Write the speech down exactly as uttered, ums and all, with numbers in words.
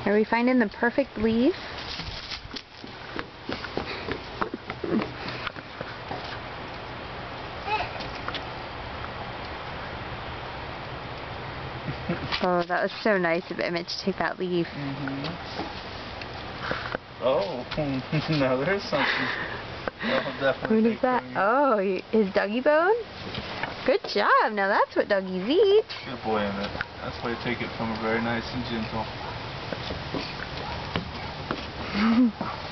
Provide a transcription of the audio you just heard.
Are we finding the perfect leaf? Oh, that was so nice of Emmitt to take that leaf. Mm-hmm. Oh, now there's something. I'll definitely What is that? Oh, his doggy bone? Good job. Now that's what doggies eat. Good boy, Emmitt. That's why you take it from her very nice and gentle.